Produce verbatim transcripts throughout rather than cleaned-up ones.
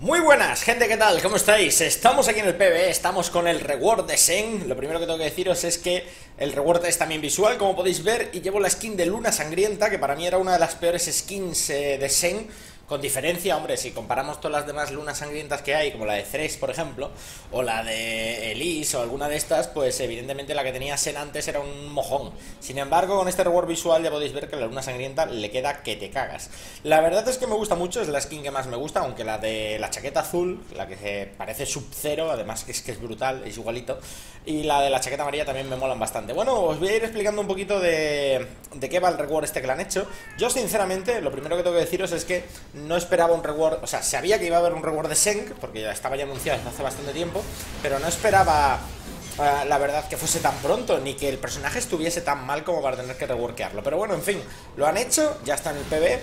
Muy buenas, gente, ¿qué tal? ¿Cómo estáis? Estamos aquí en el P B E, estamos con el reward de Sen. Lo primero que tengo que deciros es que el reward es también visual, como podéis ver, y llevo la skin de Luna Sangrienta, que para mí era una de las peores skins eh, de Sen. Con diferencia, hombre, si comparamos todas las demás lunas sangrientas que hay, como la de Thresh, por ejemplo, o la de Elise o alguna de estas, pues evidentemente la que tenía Sen antes era un mojón. Sin embargo, con este reward visual ya podéis ver que la luna sangrienta le queda que te cagas. La verdad es que me gusta mucho, es la skin que más me gusta, aunque la de la chaqueta azul, la que parece Sub-Zero, además que es que es brutal, es igualito, y la de la chaqueta amarilla también me molan bastante. Bueno, os voy a ir explicando un poquito de, de qué va el reward este que le han hecho. Yo, sinceramente, lo primero que tengo que deciros es que no esperaba un reward, o sea, sabía que iba a haber un reward de Zeng, porque ya estaba ya anunciado desde hace bastante tiempo, pero no esperaba, uh, la verdad, que fuese tan pronto, ni que el personaje estuviese tan mal como para tener que reworkearlo. Pero bueno, en fin, lo han hecho, ya está en el P B E,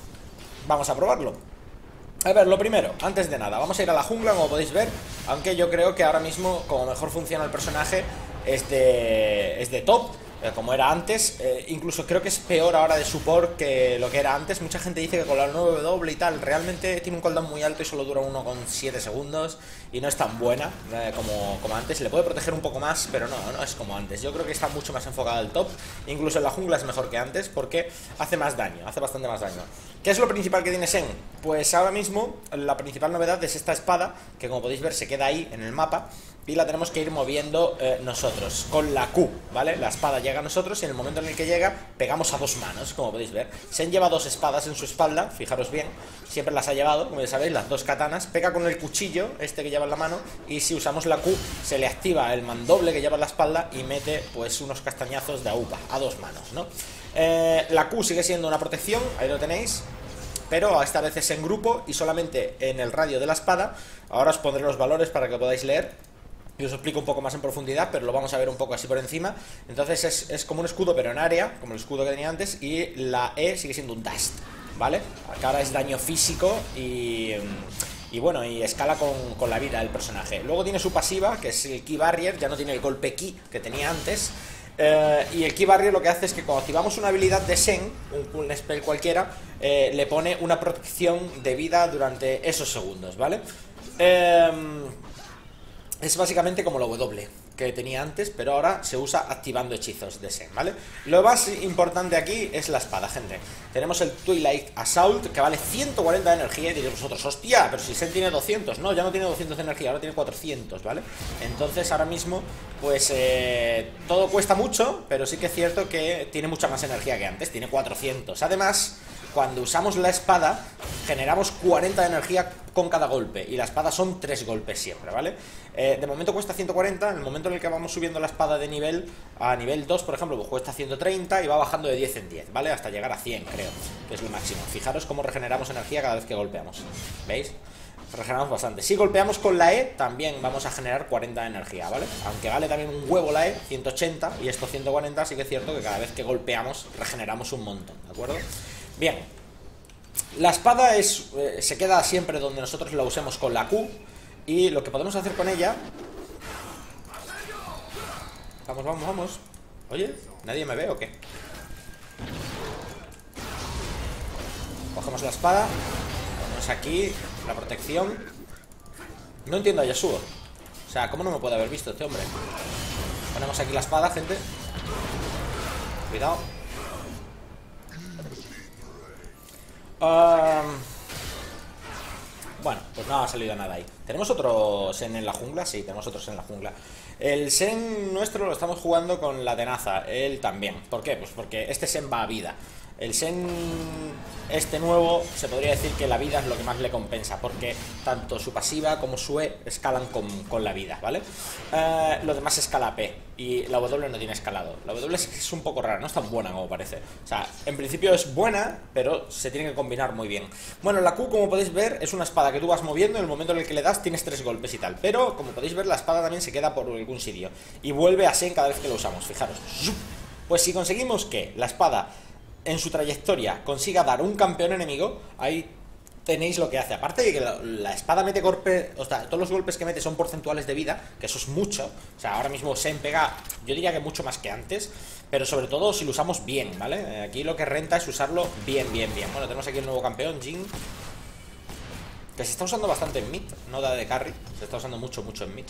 vamos a probarlo. A ver, lo primero, antes de nada, vamos a ir a la jungla, como podéis ver, aunque yo creo que ahora mismo, como mejor funciona el personaje, es de, es de top, eh, como era antes. eh, Incluso creo que es peor ahora de support que lo que era antes. Mucha gente dice que con la nueve W y tal, realmente tiene un cooldown muy alto y solo dura uno coma siete segundos, y no es tan buena eh, como, como antes. Le puede proteger un poco más, pero no, no es como antes. Yo creo que está mucho más enfocada al top. Incluso en la jungla es mejor que antes, porque hace más daño, hace bastante más daño. ¿Qué es lo principal que tiene Sen? Pues ahora mismo la principal novedad es esta espada, que como podéis ver se queda ahí en el mapa, y la tenemos que ir moviendo eh, nosotros, con la Q, ¿vale? La espada llega a nosotros y en el momento en el que llega, pegamos a dos manos, como podéis ver. Sen lleva dos espadas en su espalda, fijaros bien, siempre las ha llevado, como ya sabéis, las dos katanas. Pega con el cuchillo, este que lleva en la mano, y si usamos la Q, se le activa el mandoble que lleva en la espalda y mete, pues, unos castañazos de aupa, a dos manos, ¿no? Eh, la Q sigue siendo una protección, ahí lo tenéis, pero esta vez es en grupo y solamente en el radio de la espada. Ahora os pondré los valores para que podáis leer y os explico un poco más en profundidad, pero lo vamos a ver un poco así por encima. Entonces es, es como un escudo, pero en área, como el escudo que tenía antes, y la E sigue siendo un dust, ¿vale? Acá ahora es daño físico y... Y bueno, y escala con, con la vida del personaje. Luego tiene su pasiva, que es el Ki Barrier, ya no tiene el golpe Ki que tenía antes. Eh, y el Ki Barrier lo que hace es que cuando activamos una habilidad de Sen, un, un spell cualquiera, eh, le pone una protección de vida durante esos segundos, ¿vale? Eh, es básicamente como la W que tenía antes, pero ahora se usa activando hechizos de Sen, ¿vale? Lo más importante aquí es la espada, gente. Tenemos el Twilight Assault, que vale ciento cuarenta de energía, y diréis vosotros, hostia, pero si Sen tiene doscientos. No, ya no tiene doscientos de energía, ahora tiene cuatrocientos, ¿vale? Entonces ahora mismo, pues, eh, todo cuesta mucho, pero sí que es cierto que tiene mucha más energía que antes, tiene cuatrocientos. Además, cuando usamos la espada, generamos cuarenta de energía con cada golpe, y la espada son tres golpes siempre, ¿vale? Eh, de momento cuesta ciento cuarenta, en el momento en el que vamos subiendo la espada de nivel, a nivel dos, por ejemplo, pues cuesta ciento treinta y va bajando de diez en diez, ¿vale? Hasta llegar a cien, creo, que es lo máximo. Fijaros cómo regeneramos energía cada vez que golpeamos, ¿veis? Regeneramos bastante. Si golpeamos con la E, también vamos a generar cuarenta de energía, ¿vale? Aunque vale también un huevo la E, ciento ochenta, y esto ciento cuarenta, sí que es cierto que cada vez que golpeamos regeneramos un montón, ¿de acuerdo? Bien, la espada es, eh, se queda siempre donde nosotros la usemos con la Q, y lo que podemos hacer con ella... Vamos, vamos, vamos. Oye, ¿nadie me ve o qué? Cogemos la espada, ponemos aquí la protección. No entiendo a Yasuo. O sea, ¿cómo no me puede haber visto este hombre? Ponemos aquí la espada, gente. Cuidado. Um, bueno, pues no ha salido nada ahí. ¿Tenemos otro Sen en la jungla? Sí, tenemos otro Sen en la jungla. El Sen nuestro lo estamos jugando con la tenaza, él también. ¿Por qué? Pues porque este Sen va a vida. El Sen este nuevo, se podría decir que la vida es lo que más le compensa, porque tanto su pasiva como su E escalan con, con la vida, ¿vale? Eh, lo demás escala a P, y la W no tiene escalado. La W es, es un poco rara, no es tan buena como parece. O sea, en principio es buena, pero se tiene que combinar muy bien. Bueno, la Q, como podéis ver, es una espada que tú vas moviendo, en el momento en el que le das tienes tres golpes y tal. Pero, como podéis ver, la espada también se queda por algún sitio, y vuelve a Sen cada vez que lo usamos, fijaros. Pues si conseguimos que la espada en su trayectoria consiga dar un campeón enemigo, ahí tenéis lo que hace. Aparte de que la, la espada mete golpe, o sea, todos los golpes que mete son porcentuales de vida, que eso es mucho. O sea, ahora mismo Sen pega, yo diría que mucho más que antes, pero sobre todo si lo usamos bien, ¿vale? Aquí lo que renta es usarlo bien, bien, bien. Bueno, tenemos aquí el nuevo campeón, Jhin, Que se está usando bastante en mid, no da de carry. Se está usando mucho, mucho en mid.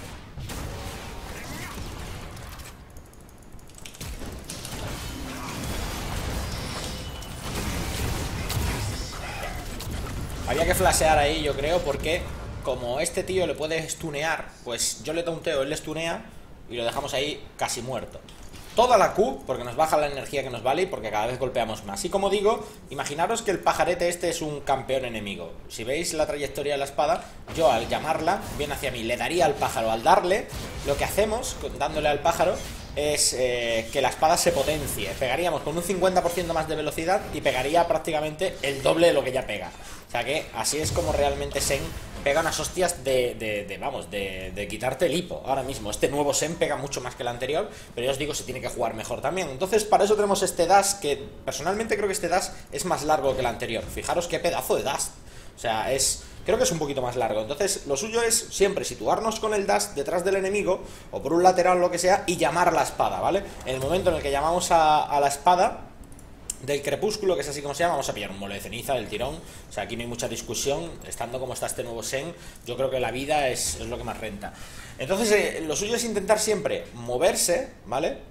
Había que flashear ahí, yo creo, porque como este tío le puede stunear, pues yo le taunteo, él le stunea y lo dejamos ahí casi muerto. Toda la Q, porque nos baja la energía que nos vale y porque cada vez golpeamos más. Y como digo, imaginaros que el pajarete este es un campeón enemigo. Si veis la trayectoria de la espada, yo al llamarla, viene hacia mí, le daría al pájaro. Al darle, lo que hacemos, dándole al pájaro, es eh, que la espada se potencie. Pegaríamos con un cincuenta por ciento más de velocidad y pegaría prácticamente el doble de lo que ya pega. O sea que así es como realmente Sen pega unas hostias de, de, de vamos, de, de quitarte el hipo. Ahora mismo, este nuevo Sen pega mucho más que el anterior, pero ya os digo, se tiene que jugar mejor también. Entonces, para eso tenemos este dash, que personalmente creo que este dash es más largo que el anterior. Fijaros qué pedazo de dash. O sea, es... creo que es un poquito más largo. Entonces, lo suyo es siempre situarnos con el dash detrás del enemigo, o por un lateral o lo que sea, y llamar a la espada, ¿vale? En el momento en el que llamamos a, a la espada del crepúsculo, que es así como se llama, vamos a pillar un mole de ceniza del tirón. O sea, aquí no hay mucha discusión. Estando como está este nuevo Sen, yo creo que la vida es, es lo que más renta. Entonces, eh, lo suyo es intentar siempre moverse, ¿vale?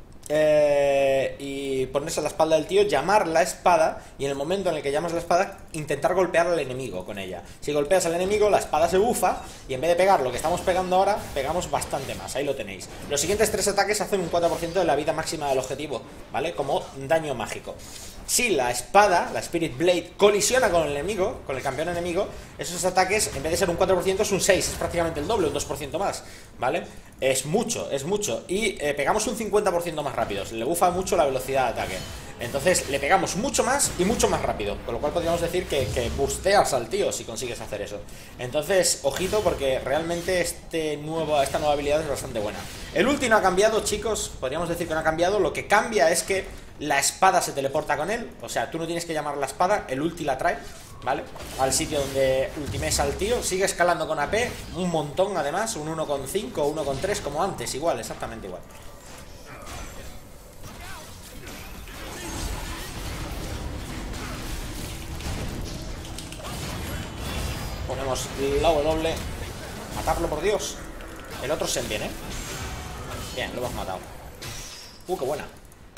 Eh, y ponerse a la espalda del tío, llamar la espada, y en el momento en el que llamas la espada, intentar golpear al enemigo con ella. Si golpeas al enemigo, la espada se bufa, y en vez de pegar lo que estamos pegando ahora, pegamos bastante más. Ahí lo tenéis. Los siguientes tres ataques hacen un cuatro por ciento de la vida máxima del objetivo, ¿vale? Como daño mágico. Si la espada, la Spirit Blade, colisiona con el enemigo, con el campeón enemigo, esos ataques, en vez de ser un cuatro por ciento, es un seis, es prácticamente el doble, un dos por ciento más, ¿vale? Es mucho, es mucho. Y eh, pegamos un cincuenta por ciento más rápido. Le bufa mucho la velocidad de ataque. Entonces le pegamos mucho más y mucho más rápido. Con lo cual podríamos decir que, que busteas al tío si consigues hacer eso. Entonces, ojito, porque realmente este nuevo, esta nueva habilidad es bastante buena. El ulti no ha cambiado, chicos. Podríamos decir que no ha cambiado. Lo que cambia es que la espada se teleporta con él. O sea, tú no tienes que llamar la espada, el ulti la trae, ¿vale? Al sitio donde ultimes al tío. Sigue escalando con A P, un montón además. Un uno coma cinco, uno coma tres como antes. Igual, exactamente igual. Ponemos la W. Matarlo, por Dios. El otro Sen viene. Bien, lo hemos matado. Uh, qué buena.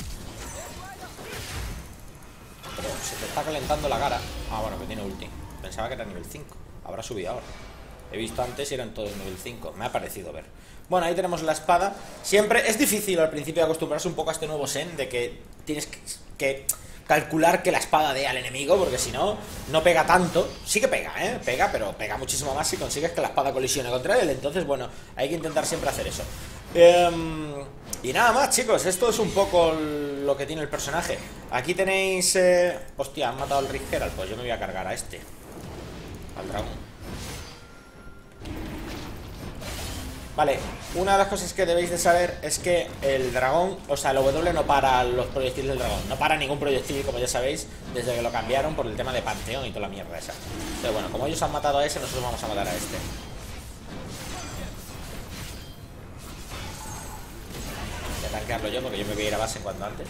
Pero se te está calentando la cara. Ah, bueno, que tiene ulti. Pensaba que era nivel cinco. Habrá subido ahora. He visto antes y eran todos nivel cinco. Me ha parecido ver. Bueno, ahí tenemos la espada. Siempre es difícil al principio acostumbrarse un poco a este nuevo Sen, de que tienes que... que calcular que la espada dé al enemigo, porque si no, no pega tanto. Sí que pega, ¿eh? Pega, pero pega muchísimo más si consigues que la espada colisione contra él. Entonces, bueno, hay que intentar siempre hacer eso. eh, Y nada más, chicos. Esto es un poco lo que tiene el personaje. Aquí tenéis... Eh... Hostia, han matado al Rick Herald. Pues yo me voy a cargar a este, al dragón. Vale, una de las cosas que debéis de saber es que el dragón, o sea, el W no para los proyectiles del dragón. No para ningún proyectil, como ya sabéis, desde que lo cambiaron por el tema de Panteón y toda la mierda esa. Pero bueno, como ellos han matado a ese, nosotros vamos a matar a este. Voy a tanquearlo yo porque yo me voy a ir a base en cuanto antes.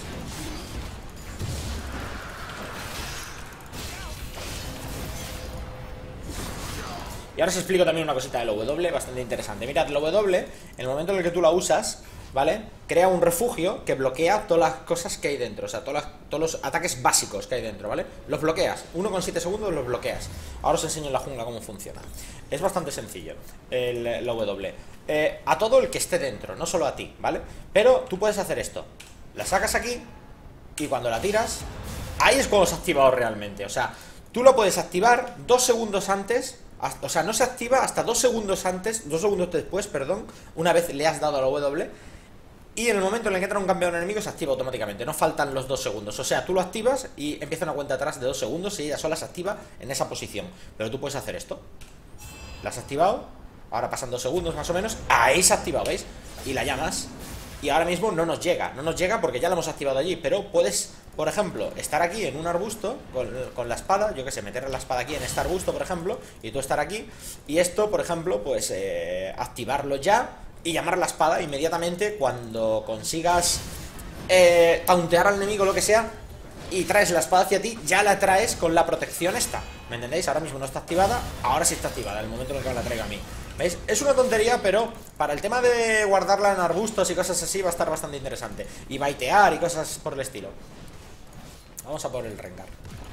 Y ahora os explico también una cosita del W bastante interesante. Mirad, el W, en el momento en el que tú la usas, ¿vale? Crea un refugio que bloquea todas las cosas que hay dentro. O sea, todas las, todos los ataques básicos que hay dentro, ¿vale? Los bloqueas, uno coma siete segundos los bloqueas. Ahora os enseño en la jungla cómo funciona. Es bastante sencillo el, el W. eh, A todo el que esté dentro, no solo a ti, ¿vale? Pero tú puedes hacer esto. La sacas aquí y cuando la tiras, ahí es cuando se ha activado realmente. O sea, tú lo puedes activar dos segundos antes. O sea, no se activa hasta dos segundos antes, dos segundos después, perdón, una vez le has dado a la W. Y en el momento en el que entra un campeón enemigo se activa automáticamente, no faltan los dos segundos. O sea, tú lo activas y empieza una cuenta atrás de dos segundos y ella sola se activa en esa posición. Pero tú puedes hacer esto. La has activado, ahora pasan dos segundos más o menos, ahí se ha activado, ¿veis? Y la llamas. Y ahora mismo no nos llega, no nos llega porque ya la hemos activado allí. Pero puedes, por ejemplo, estar aquí en un arbusto con, con la espada, yo que sé, meter la espada aquí en este arbusto, por ejemplo, y tú estar aquí. Y esto, por ejemplo, pues eh, activarlo ya y llamar la espada inmediatamente cuando consigas eh, tauntear al enemigo o lo que sea. y traes la espada hacia ti, ya la traes con la protección esta. ¿Me entendéis? Ahora mismo no está activada, ahora sí está activada, en el momento en el que me la traiga a mí. ¿Veis? Es una tontería, pero para el tema de guardarla en arbustos y cosas así va a estar bastante interesante. Y baitear y cosas por el estilo. Vamos a por el Rengar.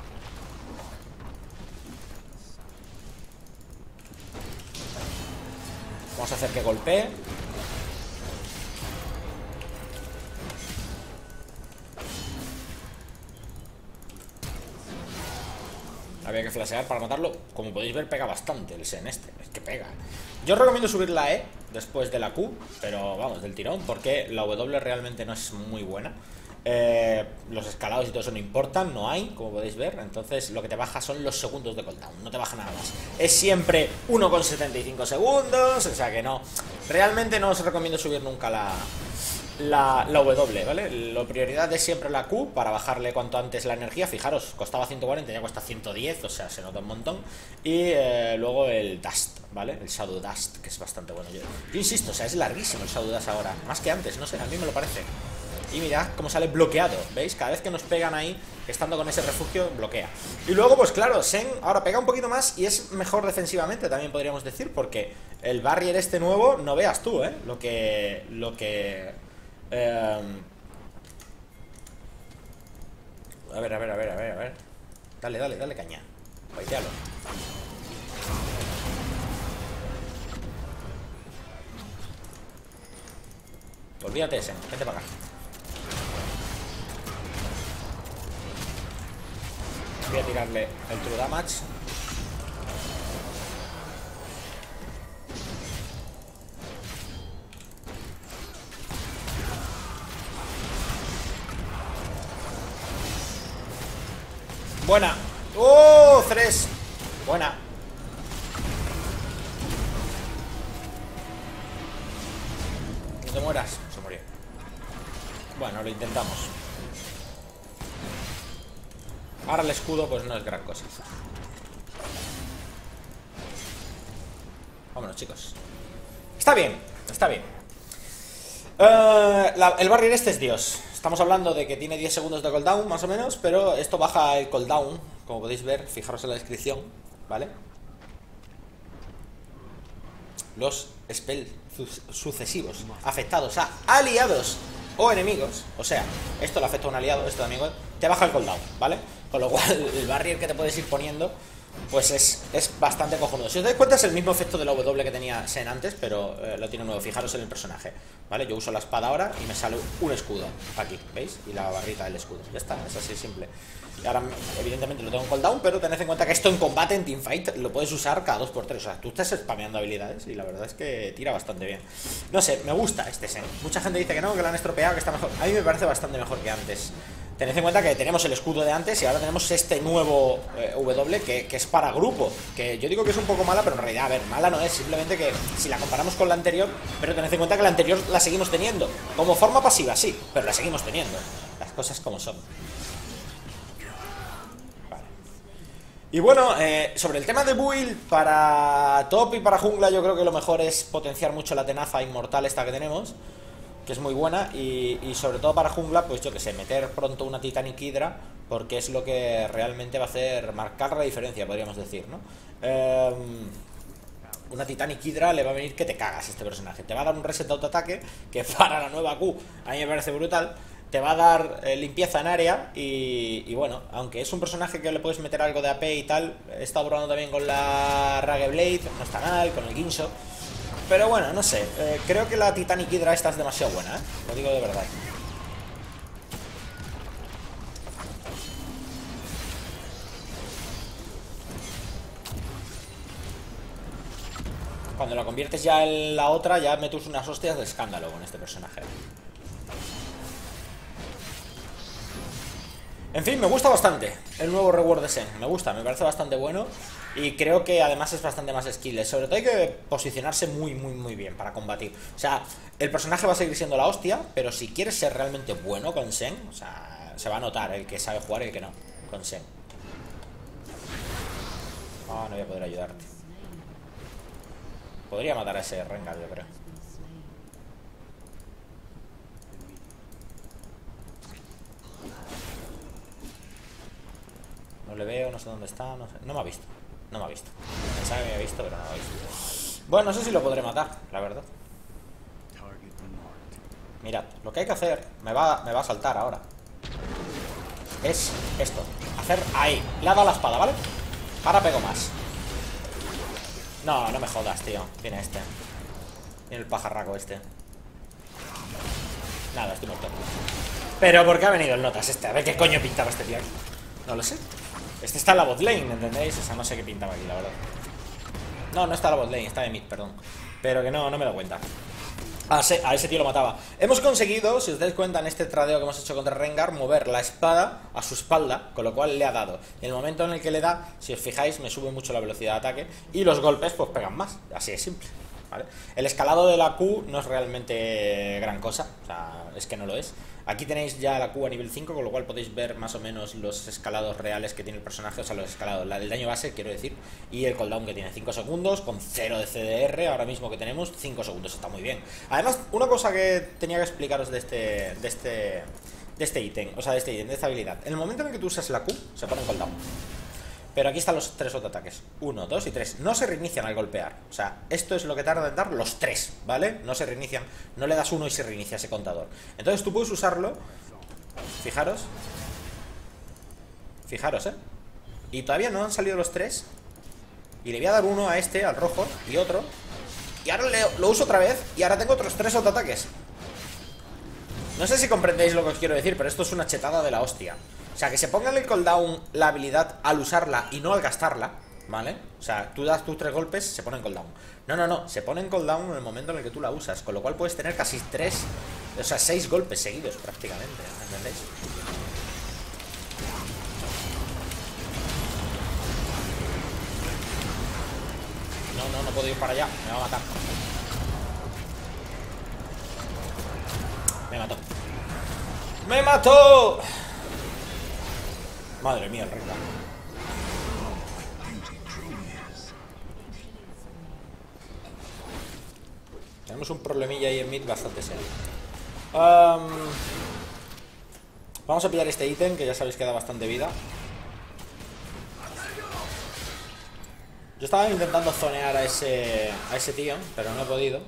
Vamos a hacer que golpee. Había que flashear para matarlo. Como podéis ver, pega bastante el Sen este. Es que pega. Yo os recomiendo subir la E después de la Q, pero vamos, del tirón, porque la W realmente no es muy buena. Eh, los escalados y todo eso no importan, no hay, como podéis ver. Entonces lo que te baja son los segundos de cooldown, no te baja nada más. Es siempre uno coma setenta y cinco segundos, o sea que no. Realmente no os recomiendo subir nunca la... La, la W, ¿vale? La prioridad es siempre la Q para bajarle cuanto antes la energía. Fijaros, costaba ciento cuarenta, ya cuesta ciento diez, o sea, se nota un montón. Y eh, luego el Dust, ¿vale? El Shadow Dust, que es bastante bueno. Yo, yo insisto, o sea, es larguísimo el Shadow Dust ahora, más que antes, no sé, a mí me lo parece. Y mirad cómo sale bloqueado, ¿veis? Cada vez que nos pegan ahí, estando con ese refugio, bloquea. Y luego, pues claro, Sen ahora pega un poquito más y es mejor defensivamente, también podríamos decir, porque el barrier este nuevo, no veas tú, ¿eh? Lo que... Lo que... Eh... A ver, a ver, a ver, a ver, a ver. Dale, dale, dale caña. Baitealo. Olvídate de ese, vete para acá. Voy a tirarle el true damage. Buena. ¡Oh! Tres. Buena. No te mueras. Se murió. Bueno, lo intentamos. Ahora el escudo pues no es gran cosa. Vámonos, chicos. Está bien, está bien. uh, la, El barrier este es Dios. Estamos hablando de que tiene diez segundos de cooldown, más o menos, pero esto baja el cooldown, como podéis ver, fijaros en la descripción, ¿vale? Los spell sucesivos afectados a aliados o enemigos, o sea, esto le afecta a un aliado, esto también te baja el cooldown, ¿vale? Con lo cual, el barrier que te puedes ir poniendo, pues es, es bastante cojonudo. Si os dais cuenta, es el mismo efecto de la W que tenía Sen antes, pero eh, lo tiene nuevo. Fijaros en el personaje, ¿vale? Yo uso la espada ahora y me sale un escudo aquí, ¿veis? Y la barrita del escudo, ya está, es así simple. Y ahora, evidentemente, lo tengo en cooldown, pero tened en cuenta que esto en combate, en teamfight, lo puedes usar cada dos por tres. O sea, tú estás spameando habilidades y la verdad es que tira bastante bien. No sé, me gusta este Sen. Mucha gente dice que no, que lo han estropeado, que está mejor. A mí me parece bastante mejor que antes. Tened en cuenta que tenemos el escudo de antes y ahora tenemos este nuevo eh, W que, que es para grupo. Que yo digo que es un poco mala, pero en realidad, a ver, mala no es. Simplemente que si la comparamos con la anterior, pero tened en cuenta que la anterior la seguimos teniendo. Como forma pasiva, sí, pero la seguimos teniendo. Las cosas como son. Vale. Y bueno, eh, sobre el tema de build, para top y para jungla yo creo que lo mejor es potenciar mucho la tenaza inmortal esta que tenemos, que es muy buena, y, y sobre todo para jungla, pues yo que sé, meter pronto una Titanic Hydra, porque es lo que realmente va a hacer marcar la diferencia, podríamos decir, ¿no? Eh, una Titanic Hydra le va a venir que te cagas este personaje. Te va a dar un reset de autoataque, que para la nueva Q a mí me parece brutal. Te va a dar eh, limpieza en área y, y bueno, aunque es un personaje que le puedes meter algo de A P y tal, he estado probando también con la Rage Blade, no está mal, con el Guinsoo. Pero bueno, no sé, eh, creo que la Titanic Hydra esta es demasiado buena, ¿eh? Lo digo de verdad. Cuando la conviertes ya en la otra, ya metes unas hostias de escándalo con este personaje. En fin, me gusta bastante el nuevo reward de Sen. Me gusta, me parece bastante bueno. Y creo que además es bastante más skill. Sobre todo hay que posicionarse muy, muy, muy bien para combatir. O sea, el personaje va a seguir siendo la hostia, pero si quieres ser realmente bueno con Sen, o sea, se va a notar el que sabe jugar y el que no con Sen. Ah, no voy a poder ayudarte. Podría matar a ese Rengar, yo creo. le veo, no sé dónde está, no sé. No me ha visto, no me ha visto. Pensaba que me había visto, pero no me ha visto. Bueno, no sé si lo podré matar, la verdad. Mirad, lo que hay que hacer, me va, me va a saltar ahora, es esto, hacer ahí. Le ha dado la espada, ¿vale? Ahora pego más. No, no me jodas, tío. Viene este. Viene el pajarraco este. Nada, estoy muerto. Pero ¿por qué ha venido el notas este? A ver qué coño pintaba este tío aquí. No lo sé. Este está en la bot lane, ¿entendéis? O sea, no sé qué pintaba aquí, la verdad. No, no está en la bot lane, está de mid, perdón. Pero que no, no me lo cuenta. A ese, a ese tío lo mataba. Hemos conseguido, si os dais cuenta en este tradeo que hemos hecho contra Rengar, mover la espada a su espalda, con lo cual le ha dado. En el momento en el que le da, si os fijáis, me sube mucho la velocidad de ataque y los golpes pues pegan más. Así de simple, ¿vale? El escalado de la Q no es realmente gran cosa, o sea, es que no lo es. Aquí tenéis ya la Q a nivel cinco, con lo cual podéis ver más o menos los escalados reales que tiene el personaje, o sea, los escalados, la del daño base, quiero decir, y el cooldown que tiene cinco segundos, con cero de C D R, ahora mismo que tenemos cinco segundos, está muy bien. Además, una cosa que tenía que explicaros de este de este de este ítem, o sea, de este ítem, de esta habilidad. En el momento en el que tú usas la Q, se pone en cooldown. Pero aquí están los tres autoataques, uno, dos y tres. No se reinician al golpear, o sea, esto es lo que tarda en dar los tres, ¿vale? No se reinician, no le das uno y se reinicia ese contador. Entonces tú puedes usarlo, fijaros. Fijaros, ¿eh? Y todavía no han salido los tres. Y le voy a dar uno a este, al rojo, y otro. Y ahora le, lo uso otra vez, y ahora tengo otros tres autoataques. No sé si comprendéis lo que os quiero decir, pero esto es una chetada de la hostia. O sea, que se ponga en el cooldown la habilidad al usarla y no al gastarla, ¿vale? O sea, tú das tus tres golpes, se pone en cooldown. No, no, no, se pone en cooldown en el momento en el que tú la usas, con lo cual puedes tener casi tres, o sea, seis golpes seguidos prácticamente, ¿entendéis? No, no, no puedo ir para allá, me va a matar. Me mató. ¡Me mató! Madre mía, el Rengar. Tenemos un problemilla ahí en mid bastante serio. um, Vamos a pillar este ítem, que ya sabéis que da bastante vida. Yo estaba intentando zonear a ese, a ese tío, pero no he podido.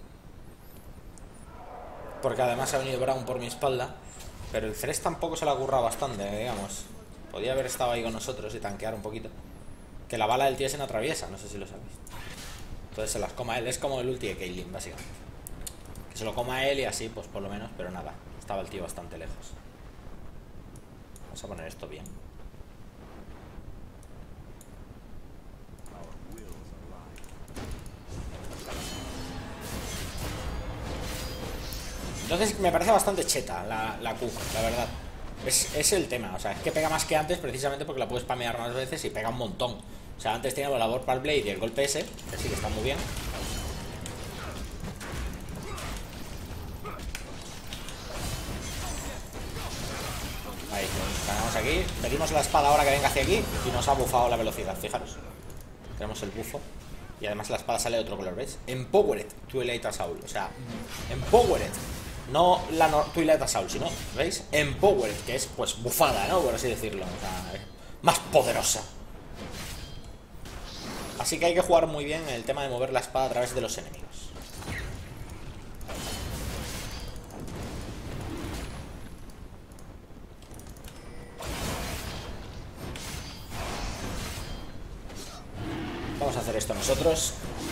Porque además ha venido Braum por mi espalda. Pero el Thresh tampoco se la ha currado bastante, digamos. Podía haber estado ahí con nosotros y tanquear un poquito. Que la bala del tío se no atraviesa, no sé si lo sabéis. Entonces se las coma él, es como el ulti de Caitlyn, básicamente. Que se lo coma él y así, pues por lo menos, pero nada. Estaba el tío bastante lejos. Vamos a poner esto bien. Entonces me parece bastante cheta la, la Q, la verdad. Es, es el tema, o sea, es que pega más que antes precisamente porque la puedes spamear más veces y pega un montón. O sea, antes teníamos la Vorpal Blade y el golpe ese, que sí que está muy bien. Ahí, ganamos aquí. Pedimos la espada ahora que venga hacia aquí y nos ha bufado la velocidad, fijaros. Tenemos el bufo. Y además la espada sale de otro color, ¿veis? Empowered Twilight Assault, o sea, Empowered. No la no, Twilight Assault, sino, ¿veis? Empowered, que es pues bufada, ¿no? Por así decirlo, o sea, más poderosa. Así que hay que jugar muy bien en el tema de mover la espada a través de los enemigos. Vamos a hacer esto nosotros.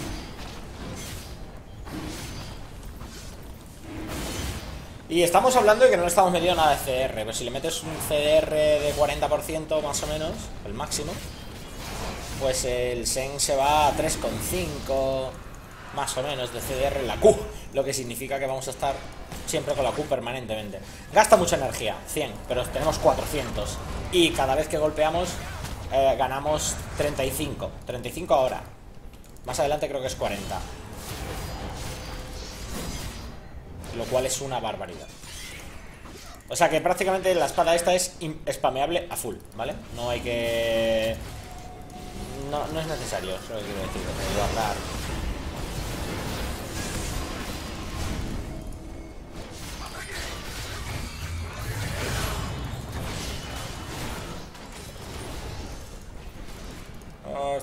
Y estamos hablando de que no le estamos metiendo nada de C D R. Pero si le metes un C D R de cuarenta por ciento más o menos, el máximo, pues el Shen se va a tres coma cinco más o menos de C D R en la Q. Lo que significa que vamos a estar siempre con la Q permanentemente. Gasta mucha energía, cien, pero tenemos cuatrocientos. Y cada vez que golpeamos eh, ganamos treinta y cinco. treinta y cinco ahora. Más adelante creo que es cuarenta. Lo cual es una barbaridad. O sea que prácticamente la espada esta es spameable a full, ¿vale? No hay que... No, no es necesario, eso es lo que quiero decir, guardar.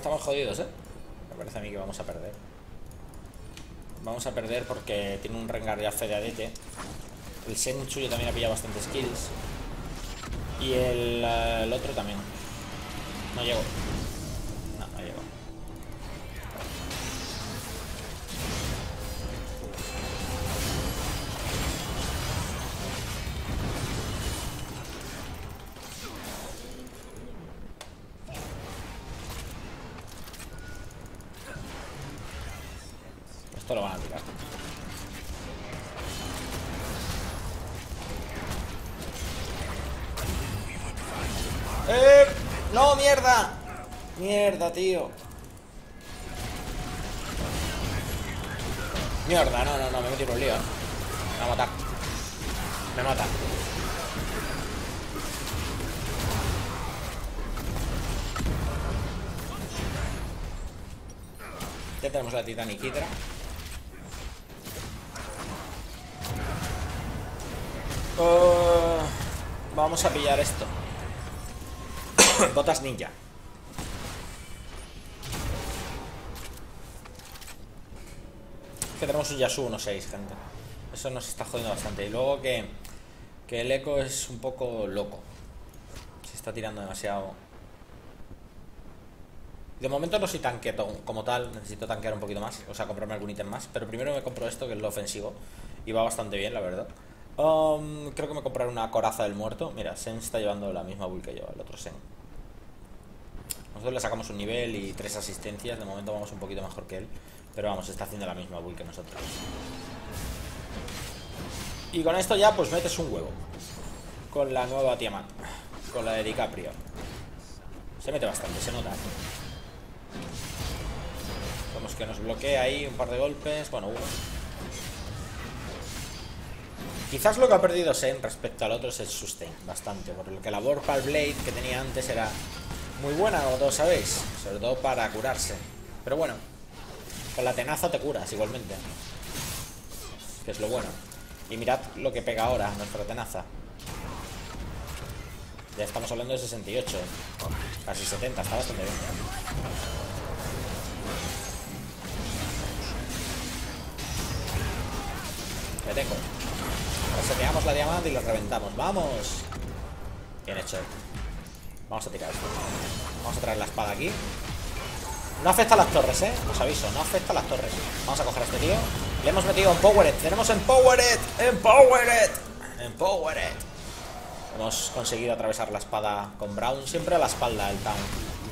estamos jodidos, ¿eh? Me parece a mí que vamos a perder. Vamos a perder porque tiene un Rengar ya fedeadete. El Sen suyo también ha pillado bastantes kills. Y el, uh, el otro también. No llego. No, no llego. Esto lo van a tirar. ¡Eh! ¡No, mierda! Mierda, tío. Mierda, no, no, no, me he metido en un lío. Me va a matar. Me mata. Ya tenemos la Titanic Hydra. Uh, vamos a pillar esto. Botas ninja. Que tenemos un Yasuo uno seis, gente. Eso nos está jodiendo bastante. Y luego que, que el eco es un poco loco. Se está tirando demasiado. De momento no soy tanqueto como tal. Necesito tanquear un poquito más. O sea, comprarme algún ítem más. Pero primero me compro esto, que es lo ofensivo. Y va bastante bien, la verdad. um, Creo que me compraré una coraza del muerto. Mira, Sen está llevando la misma build que yo, el otro Sen. Nosotros le sacamos un nivel y tres asistencias. De momento vamos un poquito mejor que él. Pero vamos, está haciendo la misma build que nosotros. Y con esto ya pues metes un huevo. Con la nueva Tiamat. Con la de DiCaprio. Se mete bastante, se nota. Vemos que nos bloquea ahí un par de golpes. Bueno, uno. Quizás lo que ha perdido Sen respecto al otro es el sustain. Bastante, porque la Vorpal Blade que tenía antes era muy buena, como todos sabéis. Sobre todo para curarse. Pero bueno, con la tenaza te curas igualmente, que es lo bueno. Y mirad lo que pega ahora nuestra tenaza. Ya estamos hablando de sesenta y ocho, casi setenta, está bastante bien. Le tengo. Reseteamos la diamante y lo reventamos. ¡Vamos! Bien hecho. Vamos a tirar esto. Vamos a traer la espada aquí. No afecta a las torres, eh. Os aviso, no afecta a las torres. Vamos a coger a este tío. Le hemos metido Empowered. Tenemos Empowered. Empowered. Empowered. Hemos conseguido atravesar la espada con Braum. Siempre a la espalda el Town.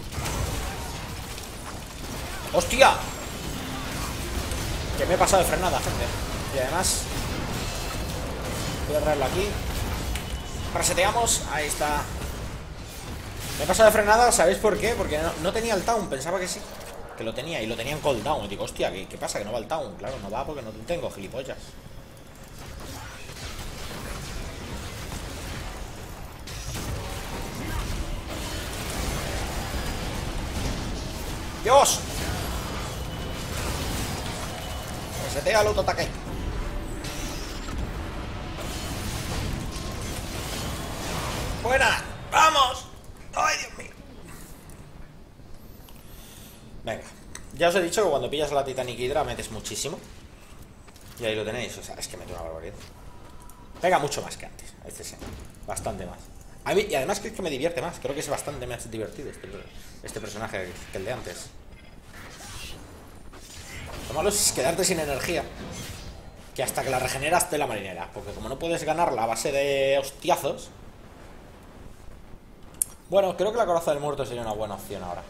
¡Hostia! Que me he pasado de frenada, gente. Y además voy a traerlo aquí. Reseteamos. Ahí está. Me he pasado de frenada, ¿sabéis por qué? Porque no, no tenía el Town, pensaba que sí. Que lo tenía, y lo tenía en cooldown. Y digo, hostia, ¿qué, ¿qué pasa? Que no va el Town. Claro, no va porque no tengo, gilipollas. ¡Dios! Resetea el autoataque. ¡Buena! ¡Vamos! ¡Ay, Dios mío! Venga, ya os he dicho que cuando pillas la Titanic Hydra metes muchísimo. Y ahí lo tenéis, o sea, es que mete una barbaridad. Pega mucho más que antes, este sí, bastante más. A mí, y además creo que me divierte más. Creo que es bastante más divertido este, este personaje que el de antes. Lo malo es quedarte sin energía, que hasta que la regeneras te la marinera. Porque como no puedes ganarla a base de hostiazos. Bueno, creo que la coraza del muerto sería una buena opción ahora.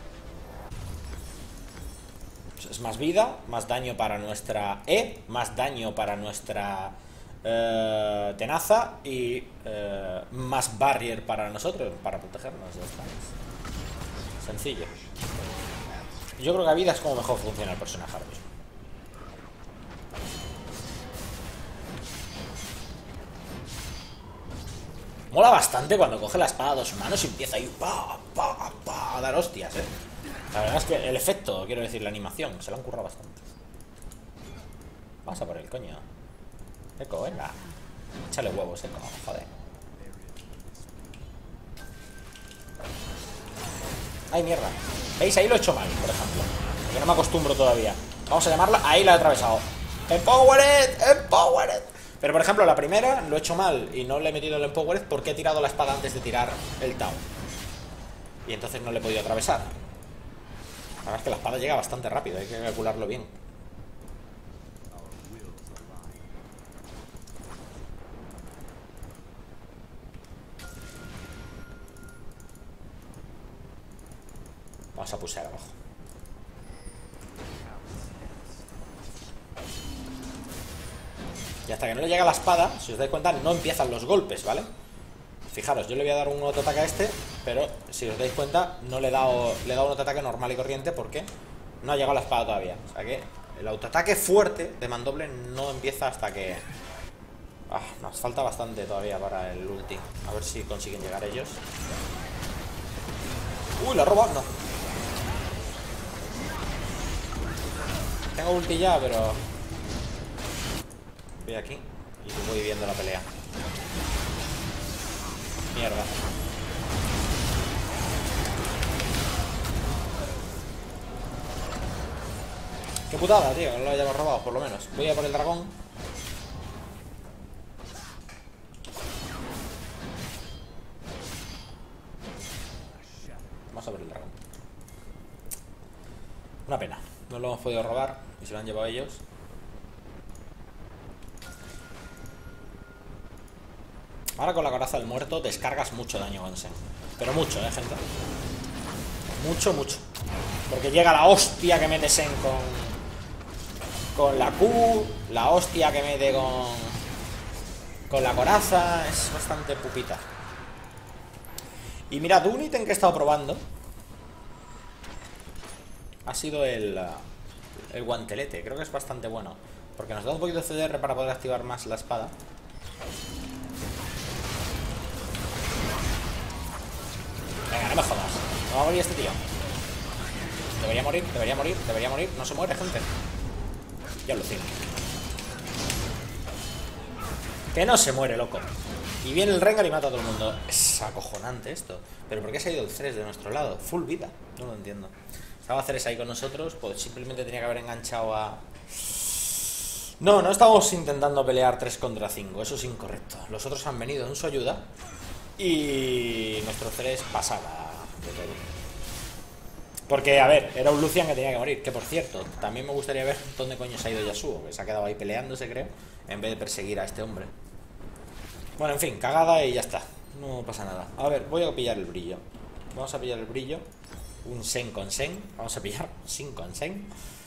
Es más vida, más daño para nuestra E, más daño para nuestra eh, tenaza y eh, más barrier para nosotros, para protegernos. Ya está. Sencillo. Yo creo que a vida es como mejor funciona el personaje ahora mismo. Mola bastante cuando coge la espada a dos manos y empieza ahí pa, pa, pa, a dar hostias, eh. La verdad es que el efecto, quiero decir, la animación, se lo han currado bastante. Vamos a por el coño. Eco, venga. Échale huevos, Eco, joder. Ay, mierda. ¿Veis? Ahí lo he hecho mal, por ejemplo. Porque no me acostumbro todavía. Vamos a llamarla. Ahí la he atravesado. ¡Empowered! ¡Empowered! Pero, por ejemplo, la primera lo he hecho mal y no le he metido el Empowered porque he tirado la espada antes de tirar el Tau. Y entonces no le he podido atravesar. La verdad es que la espada llega bastante rápido. Hay que calcularlo bien. Vamos a pulsar abajo. Y hasta que no le llega la espada, si os dais cuenta, no empiezan los golpes, ¿vale? Fijaros, yo le voy a dar un autoataque a este, pero si os dais cuenta, no le he dado, le he dado un autoataque normal y corriente porque no ha llegado la espada todavía. O sea que el autoataque fuerte de mandoble no empieza hasta que... Ah, nos falta bastante todavía para el ulti. A ver si consiguen llegar ellos. Uy, lo ha robado, no. Tengo ulti ya, pero... Voy aquí y voy viendo la pelea. Mierda. Qué putada, tío, no lo hayamos robado, por lo menos. Voy a por el dragón. Vamos a por el dragón. Una pena. No lo hemos podido robar y se lo han llevado ellos. Ahora con la coraza del muerto descargas mucho daño con Sen. Pero mucho, eh, gente. Mucho, mucho. Porque llega la hostia que mete Sen con... Con la Q. La hostia que mete con... Con la coraza. Es bastante pupita. Y mirad, un ítem que he estado probando ha sido el... El guantelete. Creo que es bastante bueno. Porque nos da un poquito de C D R para poder activar más la espada. Venga, no me jodas. No va a morir este tío. Debería morir, debería morir, debería morir. No se muere, gente. Ya lo siento. Que no se muere, loco. Y viene el Rengar y mata a todo el mundo. Es acojonante esto. Pero ¿por qué se ha ido el Ceres de nuestro lado? Full vida. No lo entiendo. Estaba Ceres ahí con nosotros. Pues simplemente tenía que haber enganchado a... No, no estamos intentando pelear tres contra cinco. Eso es incorrecto. Los otros han venido en su ayuda. Y nuestro Ceres pasaba de todo. Porque, a ver, era un Lucian que tenía que morir. Que, por cierto, también me gustaría ver dónde coño se ha ido Yasuo. Que se ha quedado ahí peleándose, creo, en vez de perseguir a este hombre. Bueno, en fin, cagada y ya está. No pasa nada. A ver, voy a pillar el brillo. Vamos a pillar el brillo. Un Sen con Sen. Vamos a pillar Sin con Sen.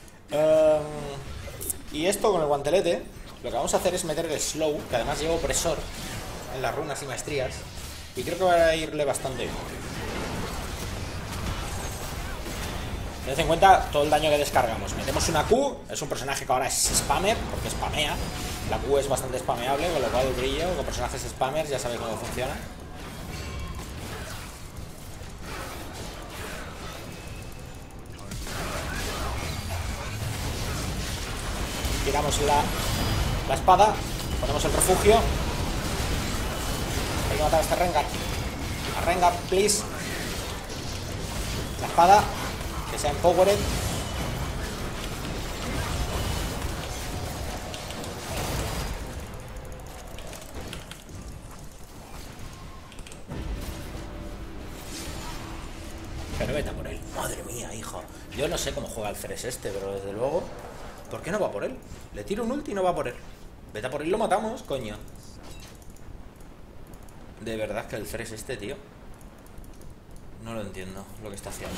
um, Y esto con el guantelete, lo que vamos a hacer es meter el slow. Que además lleva opresor en las runas y maestrías. Y creo que va a irle bastante bien. Tened en cuenta todo el daño que descargamos. Metemos una Q, es un personaje que ahora es spammer, porque spamea. La Q es bastante spameable, con lo cual el brillo con personajes spammers ya sabéis cómo funciona. Tiramos la, la espada, ponemos el refugio. Hay que matar a este Rengar. A Rengar, please. La espada, que sea empowered. Pero vete a por él. Madre mía, hijo. Yo no sé cómo juega el Ceres este, pero desde luego... ¿Por qué no va por él? Le tiro un ulti y no va por él. Vete a por él y lo matamos, coño. De verdad que el Ceres este, tío, no lo entiendo lo que está haciendo.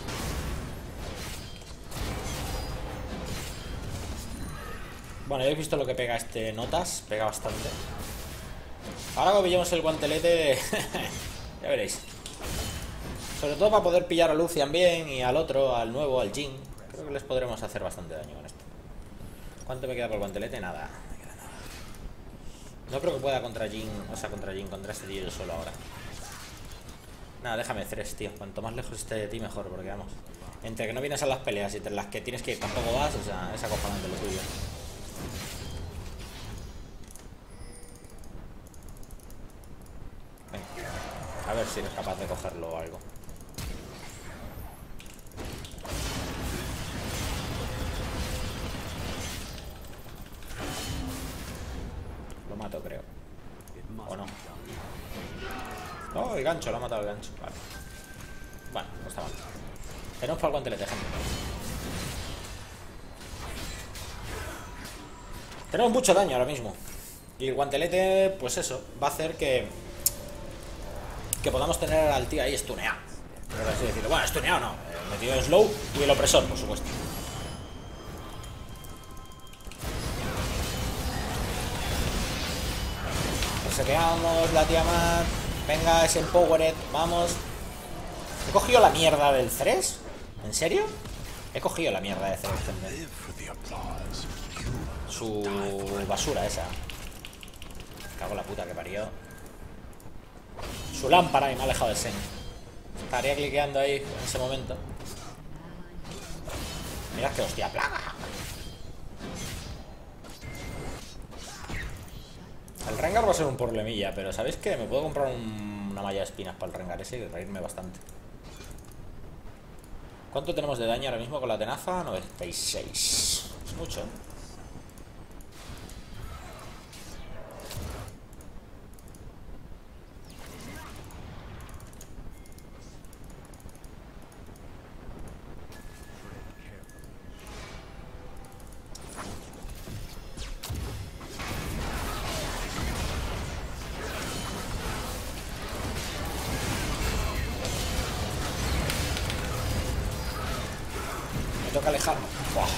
Bueno, ya habéis visto lo que pega este Notas. Pega bastante. Ahora que pillamos el guantelete ya veréis. Sobre todo para poder pillar a Lucian bien. Y al otro, al nuevo, al Jhin. Creo que les podremos hacer bastante daño con esto. ¿Cuánto me queda por el guantelete? Nada, me queda nada. No creo que pueda contra Jhin. O sea, contra Jhin, contra este tío yo solo ahora. Nada, déjame Ceres, tío. Cuanto más lejos esté de ti, mejor. Porque vamos, entre que no vienes a las peleas y entre las que tienes que ir tampoco vas. O sea, es acojonante lo tuyo. Venga, a ver si eres capaz de cogerlo o algo. Lo mato, creo. ¿O no? No, el gancho, lo ha matado el gancho. Vale. Bueno, no está mal. Tenemos para el guantelete, gente. Tenemos mucho daño ahora mismo. Y el guantelete, pues eso, va a hacer que Que podamos tener al tío ahí stuneado. Por así decirlo. Bueno, stuneado no, eh, metido en slow. Y el opresor, por supuesto. Reseteamos la Tiamat. Venga, es empowered, vamos. ¿He cogido la mierda del Thresh? ¿En serio? He cogido la mierda de Thresh, gente. Su basura esa. Cago en la puta que parió. Su lámpara y me ha alejado de Sen. Estaría cliqueando ahí en ese momento. Mirad que hostia plaga. El Rengar va a ser un problemilla, pero ¿sabéis qué? Me puedo comprar un, una malla de espinas para el Rengar ese y reírme bastante. ¿Cuánto tenemos de daño ahora mismo con la tenaza? noventa y seis. Es mucho, ¿eh? Toca alejarme. Buah.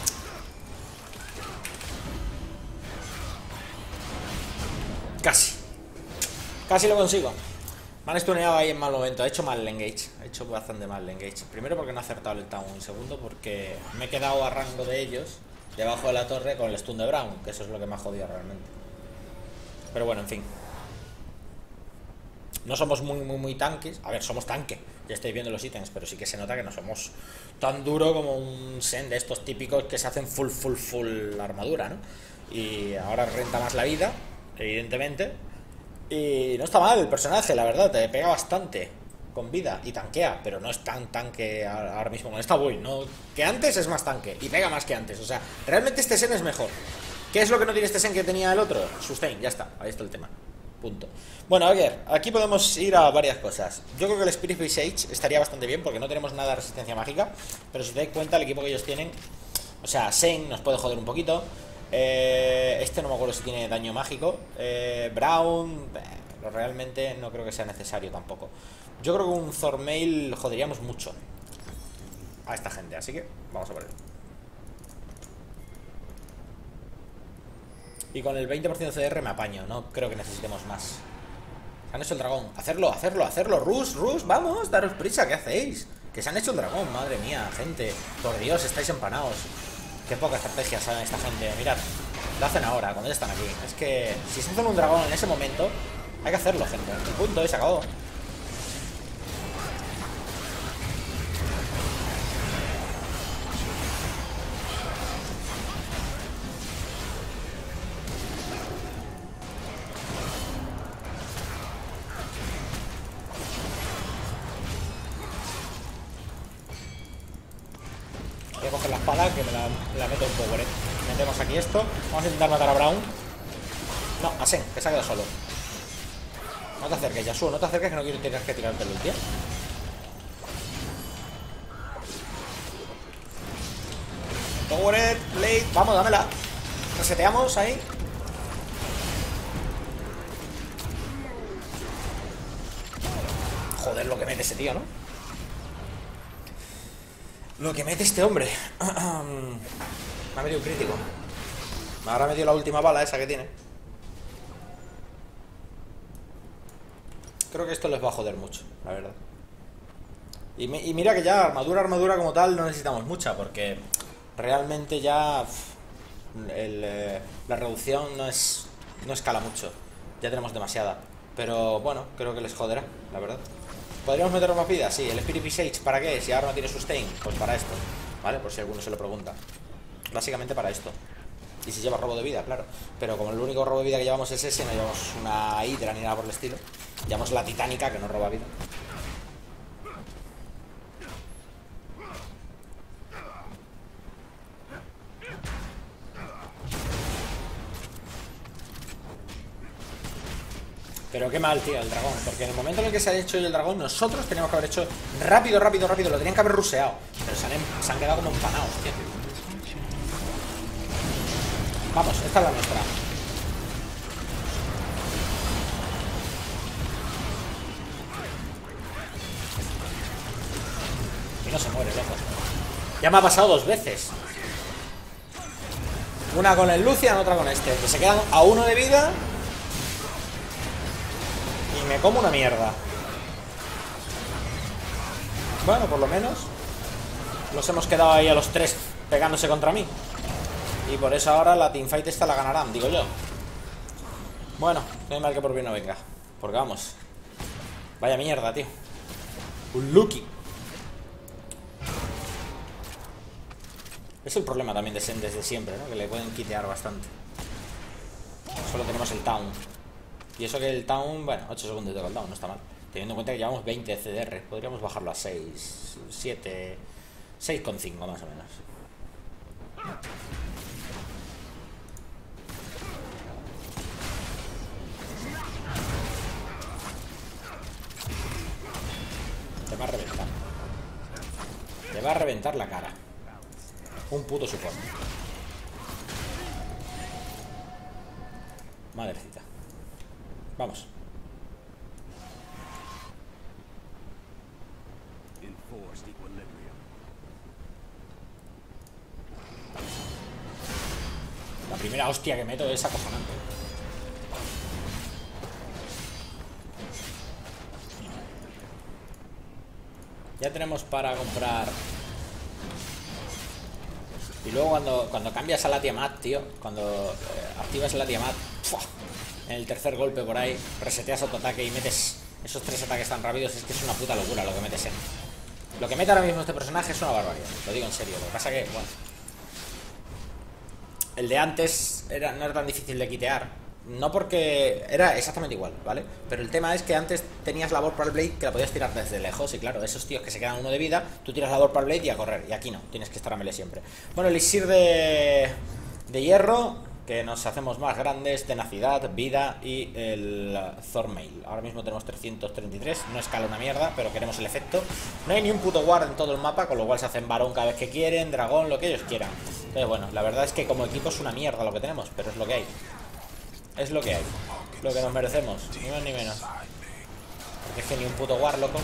Casi. Casi lo consigo. Me han stuneado ahí en mal momento. He hecho mal el engage. He hecho bastante mal el engage. Primero porque no he acertado el town. Y segundo porque me he quedado a rango de ellos, debajo de la torre, con el stun de Brown. Que eso es lo que me ha jodido realmente. Pero bueno, en fin. No somos muy, muy, muy tanques. A ver, somos tanque. Ya estáis viendo los ítems, pero sí que se nota que no somos tan duro como un Sen de estos típicos que se hacen full, full, full armadura, ¿no? Y ahora renta más la vida, evidentemente. Y no está mal el personaje, la verdad. Te pega bastante con vida y tanquea, pero no es tan tanque ahora mismo con esta build, ¿no? Que antes es más tanque y pega más que antes. O sea, realmente este Sen es mejor. ¿Qué es lo que no tiene este Sen que tenía el otro? Sustain, ya está, ahí está el tema. Punto. Bueno, a ver, aquí podemos ir a varias cosas. Yo creo que el Spirit Visage estaría bastante bien porque no tenemos nada de resistencia mágica. Pero si te das cuenta, el equipo que ellos tienen, o sea, Sen nos puede joder un poquito. eh, Este no me acuerdo si tiene daño mágico. eh, Brown, pero realmente no creo que sea necesario tampoco. Yo creo que un Thormail joderíamos mucho a esta gente, así que vamos a por él. Y con el veinte por ciento C D R me apaño. No creo que necesitemos más. Se han hecho el dragón. Hacerlo, hacerlo, hacerlo. Rus, Rus, vamos, daros prisa, ¿qué hacéis? Que se han hecho el dragón, madre mía, gente. Por Dios, estáis empanados. Qué poca estrategia saben esta gente. Mirad, lo hacen ahora, cuando ya están aquí. Es que si se hacen un dragón en ese momento, hay que hacerlo, gente. El punto y se acabó. Voy a coger la espada, que me la, me la meto un poco, ¿eh? Metemos aquí esto. Vamos a intentar matar a Brown. No, a Sen, que se ha quedado solo. No te acerques, Yasuo, no te acerques, que no quiero tener que tirarte el ulti. Powered, Blade, vamos, dámela. Reseteamos ahí. Joder, lo que mete ese tío, ¿no? Lo que mete este hombre. Me ha metido un crítico. Ahora ha metido la última bala esa que tiene. Creo que esto les va a joder mucho, la verdad. Y, me, y mira que ya armadura, armadura como tal no necesitamos mucha, porque realmente ya el, eh, la reducción no es no escala mucho. Ya tenemos demasiada. Pero bueno, creo que les joderá, la verdad. ¿Podríamos meter más vida? Sí. ¿El Spirit Visage para qué? Si ahora no tiene sustain, pues para esto, ¿vale? Por si alguno se lo pregunta. Básicamente para esto. Y si lleva robo de vida, claro. Pero como el único robo de vida que llevamos es ese, no llevamos una hidra ni nada por el estilo. Llevamos la titánica, que no roba vida. Pero qué mal, tío, el dragón. Porque en el momento en el que se ha hecho el dragón, nosotros teníamos que haber hecho rápido, rápido, rápido. Lo tenían que haber ruseado. Pero se han, se han quedado como empanados, tío. Vamos, esta es la nuestra. Y no se muere, lejos. Ya me ha pasado dos veces. Una con el Lucian, otra con este. Que se quedan a uno de vida. Y me como una mierda. Bueno, por lo menos los hemos quedado ahí a los tres pegándose contra mí. Y por eso ahora la teamfight esta la ganarán, digo yo. Bueno, no hay mal que por bien no venga. Porque vamos. Vaya mierda, tío. Un Lucky. Es el problema también de Sen desde siempre, ¿no? Que le pueden quitear bastante. Solo tenemos el Town. Y eso que el Town, bueno, ocho segundos de cooldown, no está mal. Teniendo en cuenta que llevamos veinte de C D R. Podríamos bajarlo a seis, siete, seis coma cinco más o menos. Te va a reventar. Te va a reventar la cara. Un puto support. Madrecita. Vamos. La primera hostia que meto es acojonante. Ya tenemos para comprar. Y luego cuando, cuando cambias a la Tiamat, tío, cuando eh, activas la Tiamat, ¡fua! En el tercer golpe por ahí, reseteas autoataque y metes esos tres ataques tan rápidos, es que es una puta locura lo que metes en. Lo que mete ahora mismo este personaje es una barbaridad, lo digo en serio. Lo que pasa que, bueno, el de antes era, no era tan difícil de quitear. No porque era exactamente igual, ¿vale? Pero el tema es que antes tenías la Vorpal Blade que la podías tirar desde lejos. Y claro, esos tíos que se quedan uno de vida, tú tiras la Vorpal Blade y a correr. Y aquí no, tienes que estar a melee siempre. Bueno, elixir de, de hierro, que nos hacemos más grandes, tenacidad, vida y el Thormail. Ahora mismo tenemos trescientos treinta y tres, no escala una mierda, pero queremos el efecto. No hay ni un puto guard en todo el mapa, con lo cual se hacen varón cada vez que quieren, dragón, lo que ellos quieran. Entonces bueno, la verdad es que como equipo es una mierda lo que tenemos, pero es lo que hay. Es lo que hay, lo que nos merecemos, ni más ni menos. Porque es que ni un puto war, loco.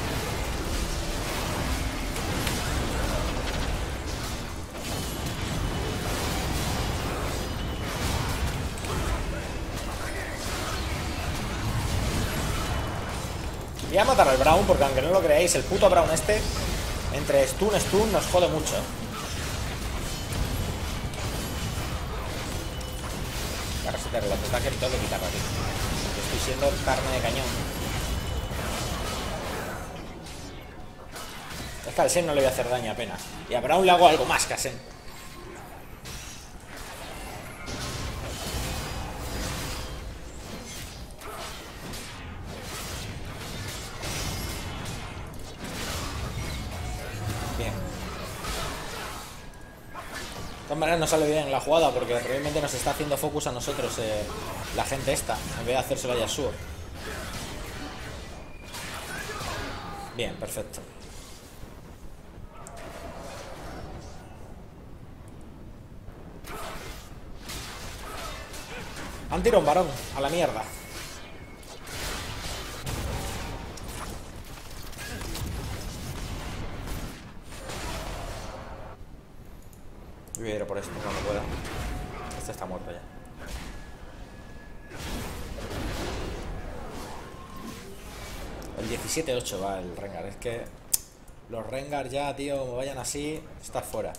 Voy a matar al Braum porque aunque no lo creáis, el puto Braum este, entre stun, stun, nos jode mucho. Resetear el ataque y tengo que quitarlo aquí. Estoy siendo carne de cañón. Es que al Sen no le voy a hacer daño apenas. Y a Braum le hago algo más que a Sen. Bien. De todas maneras no sale bien la jugada porque realmente nos está haciendo focus a nosotros eh, la gente esta, en vez de hacérselo a Yasuo. Bien, perfecto. Han tirado un varón, a la mierda. Voy a ir por esto cuando pueda. Este está muerto ya. El diecisiete ocho va el Rengar. Es que los Rengar ya, tío, como vayan así, está fuera.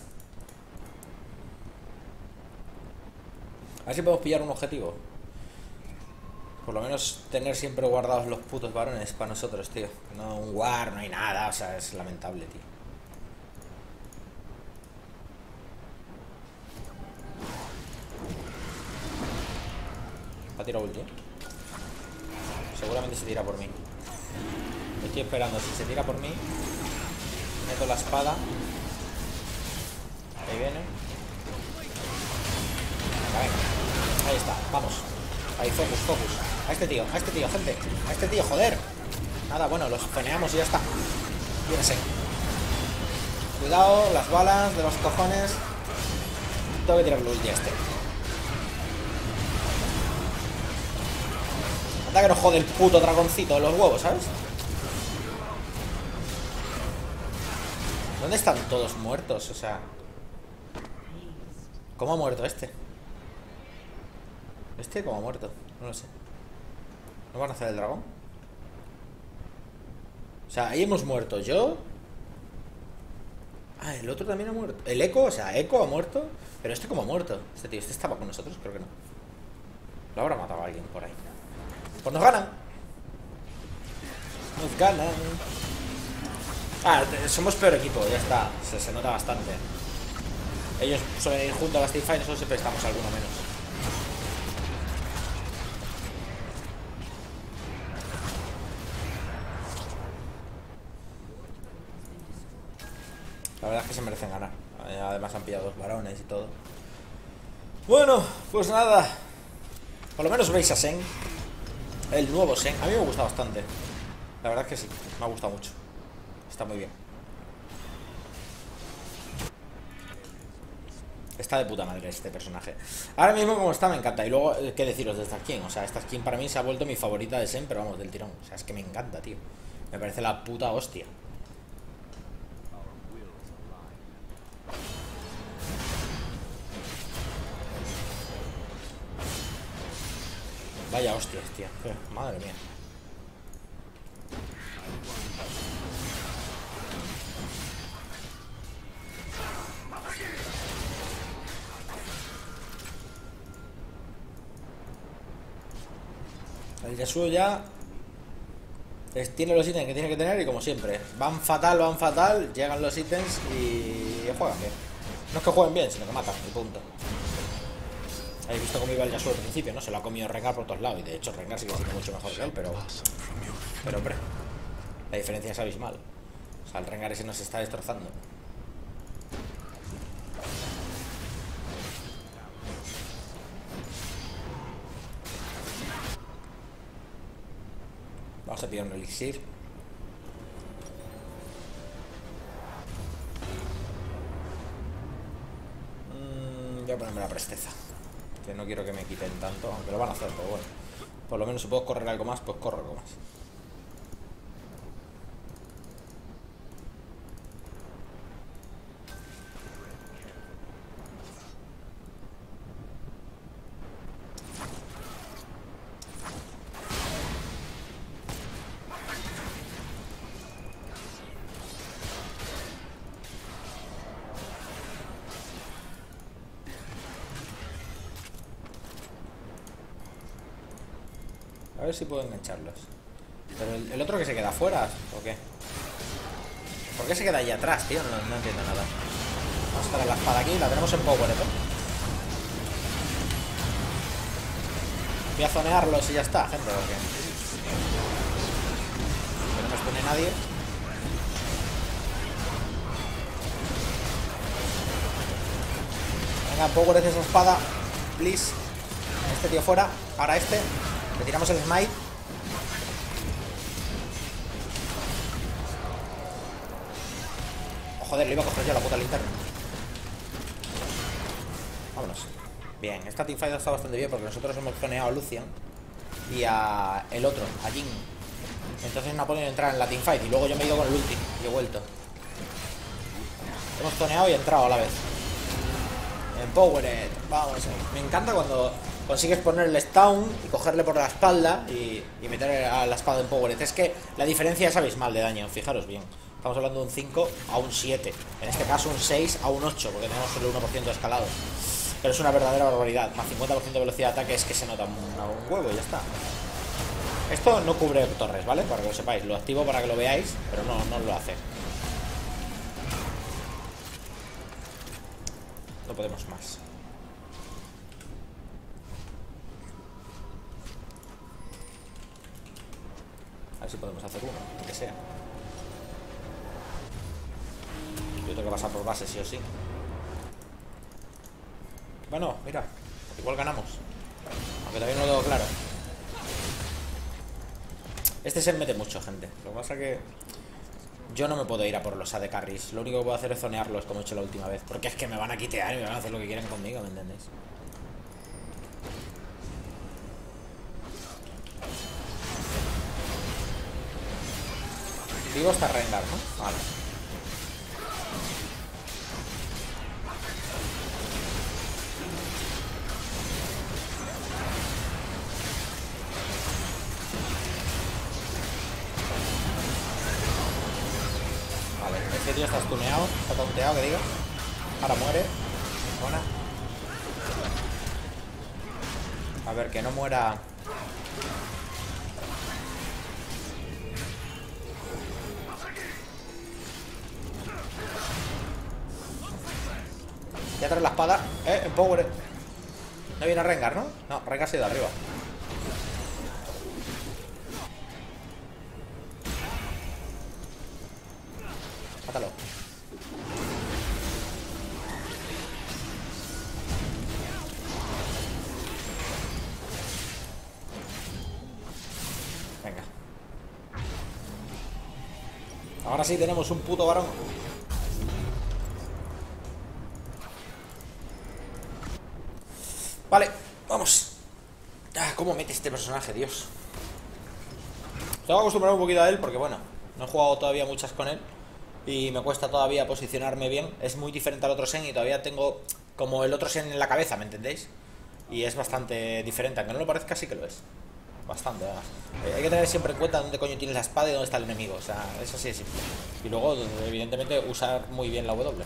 A ver si podemos pillar un objetivo. Por lo menos tener siempre guardados los putos varones para nosotros, tío. No un war, no hay nada, o sea, es lamentable, tío. ¿Ha tirado ulti? Seguramente se tira por mí. Estoy esperando, si se tira por mí meto la espada. Ahí viene. Venga, venga. Ahí está, vamos. Ahí, focus, focus. A este tío, a este tío, gente. A este tío, joder. Nada, bueno, los zoneamos y ya está. Viene Sen. Cuidado, las balas de los cojones. Tengo que tirarle ulti a este. Anda que nos jode el puto dragoncito de los huevos, ¿sabes? ¿Dónde están todos muertos? O sea... ¿Cómo ha muerto este? ¿Este cómo ha muerto? No lo sé. ¿No van a hacer el dragón? O sea, ahí hemos muerto yo. Ah, el otro también ha muerto. El Echo, o sea, Echo ha muerto. Pero este cómo ha muerto. Este tío, este estaba con nosotros, creo que no. Lo habrá matado a alguien por ahí. Pues nos ganan. Nos ganan. Ah, somos peor equipo, ya está. Se, se nota bastante. Ellos suelen ir junto a las teamfights, nosotros siempre estamos alguno menos. La verdad es que se merecen ganar. Además han pillado dos varones y todo. Bueno, pues nada. Por lo menos veis a Sen. El nuevo Sen. A mí me gusta bastante. La verdad es que sí, me ha gustado mucho. Está muy bien. Está de puta madre este personaje. Ahora mismo como está me encanta. Y luego, ¿qué deciros de esta skin? O sea, esta skin para mí se ha vuelto mi favorita de Sen, pero vamos, del tirón. O sea, es que me encanta, tío. Me parece la puta hostia. Vaya hostias, tío. Madre mía. El Yasuo ya es, tiene los ítems que tiene que tener y como siempre, van fatal, van fatal, llegan los ítems y juegan bien. No es que jueguen bien, sino que matan, y punto. Habéis visto cómo iba el Yasuo al principio, ¿no? Se lo ha comido Rengar por todos lados. Y de hecho Rengar sigue siendo mucho mejor que él, pero... Pero hombre, la diferencia es abismal. O sea, el Rengar ese nos está destrozando. Vamos a pillar un elixir. Mm, voy a ponerme la presteza. Que no quiero que me quiten tanto, aunque lo van a hacer, pero bueno. Por lo menos si puedo correr algo más, pues corro algo más. A ver si puedo engancharlos. Pero el, el otro que se queda afuera, ¿o qué? ¿Por qué se queda ahí atrás, tío? No, no entiendo nada. Vamos a traer la espada aquí, la tenemos en power, ¿eh? Voy a zonearlos y ya está, gente, porque... Que no me expone nadie. Venga, power es esa espada. Please. Este tío fuera. Ahora este. Le tiramos el smite. Oh, joder, le iba a coger yo la puta linterna. Vámonos. Bien, esta teamfight está bastante bien porque nosotros hemos zoneado a Lucian y a el otro, a Jhin. Entonces no ha podido entrar en la teamfight y luego yo me he ido con el ulti y he vuelto. Hemos zoneado y entrado a la vez. Empowered. Vamos, me encanta cuando consigues poner el stun y cogerle por la espalda y, y meter a la espada en Empowered. Es que la diferencia es abismal de daño, fijaros bien. Estamos hablando de un cinco a un siete. En este caso un seis a un ocho, porque tenemos solo uno por ciento de escalado. Pero es una verdadera barbaridad. Más cincuenta por ciento de velocidad de ataque es que se nota un, un huevo y ya está. Esto no cubre torres, ¿vale? Para que lo sepáis. Lo activo para que lo veáis, pero no, no lo hace. No podemos más. A ver si podemos hacer uno, aunque sea. Yo tengo que pasar por base, sí o sí. Bueno, mira, igual ganamos. Aunque todavía no lo tengo claro. Este se mete mucho, gente. Lo que pasa es que yo no me puedo ir a por los A D carries. Lo único que puedo hacer es zonearlos como he hecho la última vez. Porque es que me van a quitear y me van a hacer lo que quieran conmigo, ¿me entendéis? Vivo hasta Rengar, ¿no? Vale. Vale, este tío está stuneado, está tonteado, que diga. Ahora muere. Buena. A ver, que no muera. Ya trae la espada. Eh, en power. No viene a Rengar, ¿no? No, Rengar se ha ido arriba. Mátalo. Venga. Ahora sí tenemos un puto varón. Vale, vamos. Ah, ¿cómo mete este personaje, Dios? Tengo que acostumbrar un poquito a él porque, bueno, no he jugado todavía muchas con él y me cuesta todavía posicionarme bien. Es muy diferente al otro Sen y todavía tengo como el otro Sen en la cabeza, ¿me entendéis? Y es bastante diferente, aunque no lo parezca, sí que lo es. Bastante, además. Eh, hay que tener siempre en cuenta dónde coño tienes la espada y dónde está el enemigo. O sea, eso sí es simple. Y luego, evidentemente, usar muy bien la W.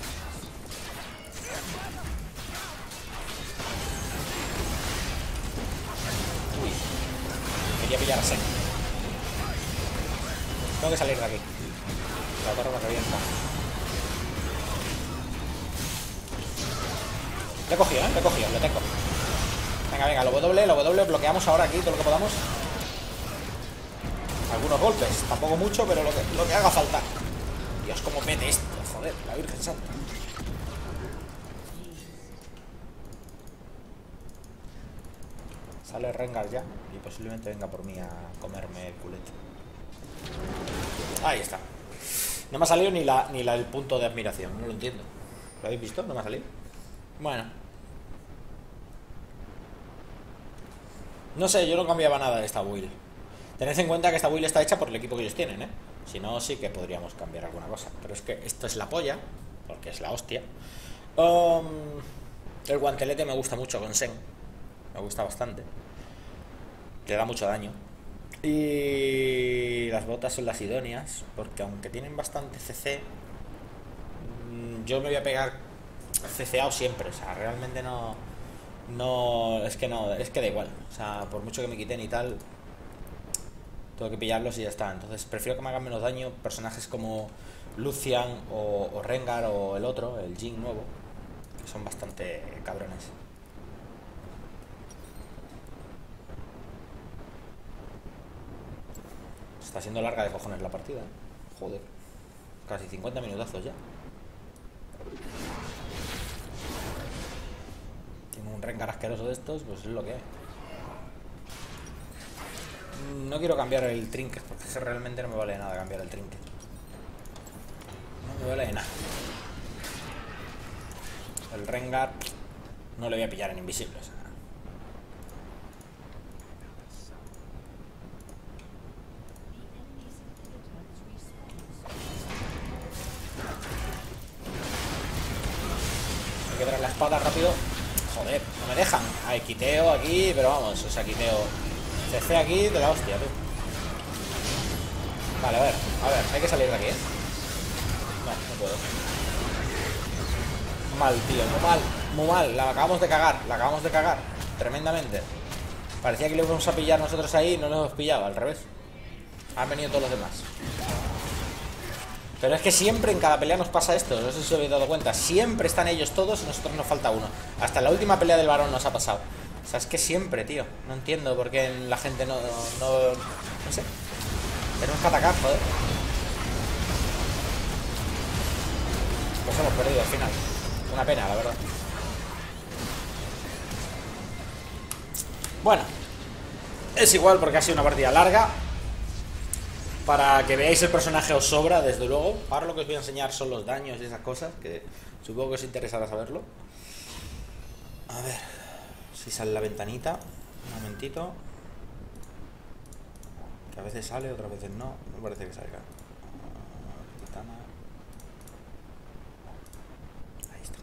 Quería pillar a Sen. Tengo que salir de aquí. La torre me revienta. Le he cogido, ¿eh? Le he cogido, lo tengo. Venga, venga, lo W, lo W, bloqueamos ahora aquí todo lo que podamos. Algunos golpes, tampoco mucho, pero lo que, lo que haga falta. Dios, cómo mete esto, joder, la Virgen Santa. Sale Rengar ya y posiblemente venga por mí a comerme el culete. Ahí está. No me ha salido ni la ni la el punto de admiración, no lo entiendo. ¿Lo habéis visto? No me ha salido. Bueno. No sé, yo no cambiaba nada de esta build. Tened en cuenta que esta build está hecha por el equipo que ellos tienen, ¿eh? Si no, sí que podríamos cambiar alguna cosa. Pero es que esto es la polla, porque es la hostia. Um, el guantelete me gusta mucho con Sen. Me gusta bastante. Le da mucho daño. Y las botas son las idóneas, porque aunque tienen bastante C C, yo me voy a pegar C C A O siempre. O sea, realmente no... No... Es que no... Es que da igual. O sea, por mucho que me quiten y tal, tengo que pillarlos y ya está. Entonces prefiero que me hagan menos daño personajes como Lucian o, o Rengar o el otro, el Jhin nuevo, que son bastante cabrones. Está siendo larga de cojones la partida, ¿eh? Joder. Casi cincuenta minutazos ya. Tengo un Rengar asqueroso de estos, pues es lo que hay. No quiero cambiar el trinket, porque es que realmente no me vale nada cambiar el trinket. No me vale nada. El Rengar no le voy a pillar en invisible, o sea. Hay que traer la espada rápido. Joder, no me dejan. Hay quiteo aquí, pero vamos, o sea, quiteo C C aquí de la hostia, tú. Vale, a ver, a ver, hay que salir de aquí, ¿eh? No, no puedo. Mal, tío, muy mal, muy mal. La acabamos de cagar, la acabamos de cagar tremendamente. Parecía que le íbamos a pillar nosotros ahí y no lo hemos pillado, al revés. Han venido todos los demás. Pero es que siempre en cada pelea nos pasa esto, no sé si os habéis dado cuenta. Siempre están ellos todos y nosotros nos falta uno. Hasta la última pelea del varón nos ha pasado. O sea, es que siempre, tío. No entiendo por qué la gente no... No, no sé. Tenemos que atacar, joder. Pues hemos perdido al final. Una pena, la verdad. Bueno. Es igual porque ha sido una partida larga. Para que veáis el personaje os sobra, desde luego. Ahora lo que os voy a enseñar son los daños y esas cosas, que supongo que os interesará saberlo. A ver si sale la ventanita. Un momentito. Que a veces sale, otras veces no. Me parece que salga. Titana. Ahí está.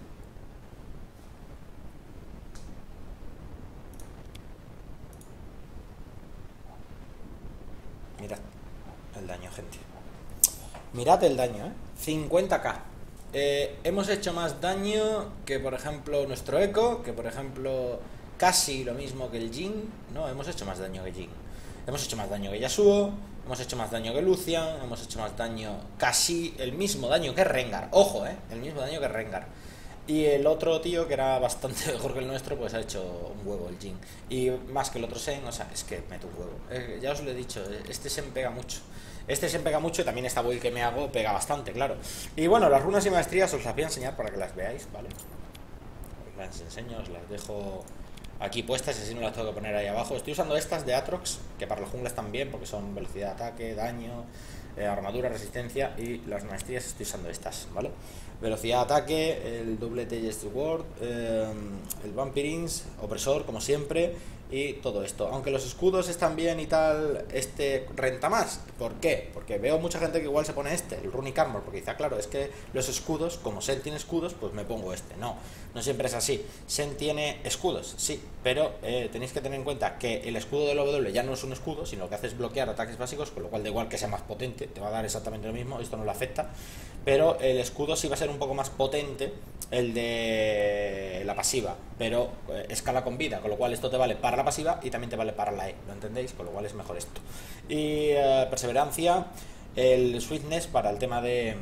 Mirad el daño, gente. Mirad el daño, ¿eh? cincuenta k. Eh, hemos hecho más daño que, por ejemplo, nuestro Echo, que, por ejemplo, casi lo mismo que el Jhin. No, hemos hecho más daño que Jhin. Hemos hecho más daño que Yasuo, hemos hecho más daño que Lucian, hemos hecho más daño, casi el mismo daño que Rengar. Ojo, ¿eh? El mismo daño que Rengar. Y el otro tío, que era bastante mejor que el nuestro, pues ha hecho un huevo el Jhin. Y más que el otro Sen, o sea, es que mete un huevo. Eh, ya os lo he dicho, este Sen pega mucho. Este Sen pega mucho y también esta build que me hago pega bastante, claro. Y bueno, las runas y maestrías os las voy a enseñar para que las veáis, ¿vale? Os las enseño, os las dejo aquí puestas y así no las tengo que poner ahí abajo. Estoy usando estas de Aatrox, que para los junglas también, porque son velocidad de ataque, daño, eh, armadura, resistencia. Y las maestrías estoy usando estas, ¿vale? Velocidad de ataque, el doble Tejas Ward, eh, el Vampirins, opresor, como siempre, y todo esto. Aunque los escudos están bien y tal, este renta más. ¿Por qué? Porque veo mucha gente que igual se pone este, el Runic Armor, porque dice, ah, claro, es que los escudos, como Sen tiene escudos, pues me pongo este. No, no siempre es así. Sen tiene escudos, sí, pero eh, tenéis que tener en cuenta que el escudo del W ya no es un escudo, sino que hace es bloquear ataques básicos, con lo cual da igual que sea más potente, te va a dar exactamente lo mismo, esto no le afecta. Pero el escudo sí va a ser un poco más potente, el de la pasiva, pero eh, escala con vida, con lo cual esto te vale para la pasiva y también te vale para la E, ¿lo entendéis? Con lo cual es mejor esto. Y eh, perseverancia, el sweetness para el tema de,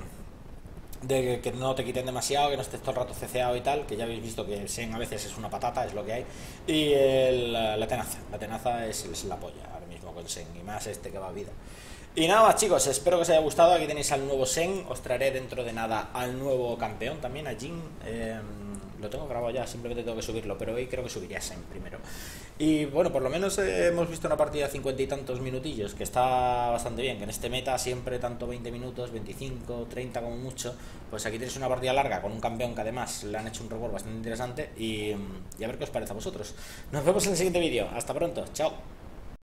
de que no te quiten demasiado, que no estés todo el rato ceceado y tal, que ya habéis visto que el Sen a veces es una patata, es lo que hay. Y el, la tenaza, la tenaza es, es la polla ahora mismo con Sen, y más este que va a vida. Y nada más, chicos, espero que os haya gustado. Aquí tenéis al nuevo Sen. Os traeré dentro de nada al nuevo campeón también, a Jhin. eh, Lo tengo grabado ya, simplemente tengo que subirlo, pero hoy creo que subiría a Sen primero. Y bueno, por lo menos eh, hemos visto una partida de cincuenta y tantos minutillos, que está bastante bien. Que en este meta siempre tanto veinte minutos, veinticinco, treinta como mucho. Pues aquí tenéis una partida larga con un campeón que además le han hecho un reward bastante interesante. Y, y a ver qué os parece a vosotros. Nos vemos en el siguiente vídeo. Hasta pronto, chao.